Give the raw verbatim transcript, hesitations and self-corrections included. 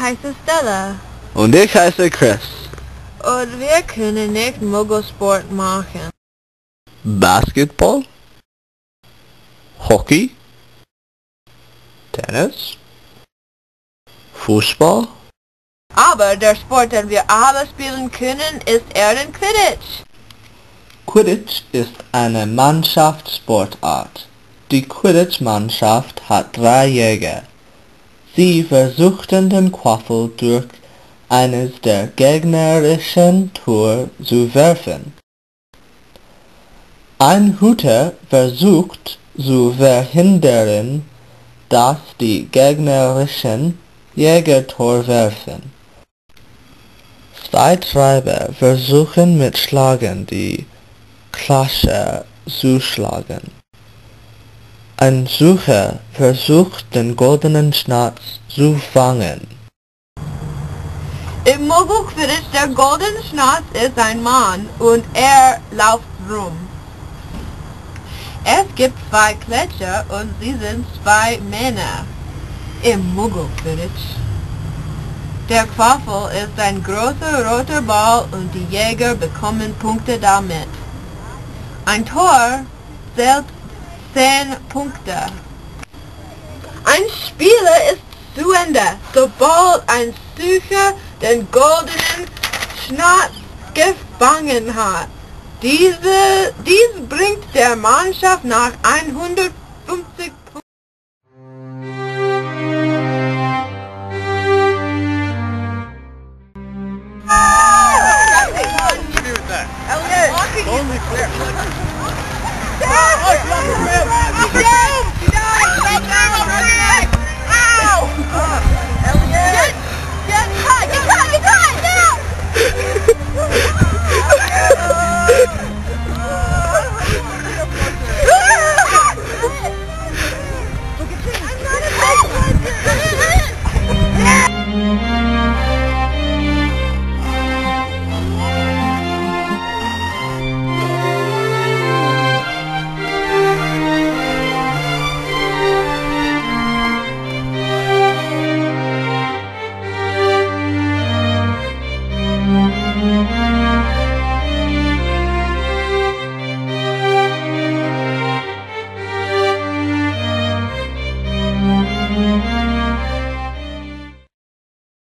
heiße Stella. Und ich heiße Chris. Und wir können nicht Muggelsport machen. Basketball? Hockey? Tennis? Fußball? Aber der Sport, den wir alle spielen können, ist eher den Quidditch. Quidditch ist eine Mannschaftssportart. Die Quidditch-Mannschaft hat drei Jäger. Sie versuchten den Quaffel durch eines der gegnerischen Tore zu werfen. Ein Hüter versucht zu verhindern, dass die gegnerischen Jäger Tor werfen. Zwei Treiber versuchen mit Schlagen die Klatscher zu schlagen. Ein Sucher versucht den goldenen Schnatz zu fangen. Im Muggelquidditch, der goldene Schnatz ist ein Mann und er läuft rum. Es gibt zwei Gletscher und sie sind zwei Männer. Im Muggelquidditch. Der Quaffel ist ein großer roter Ball und die Jäger bekommen Punkte damit. Ein Tor zählt zehn Punkte. Ein Spieler ist zu Ende, sobald ein Sucher den goldenen Schnatz gefangen hat. Diese, dies bringt der Mannschaft nach hundertfünfzig Punkten. Elliot! Only clear.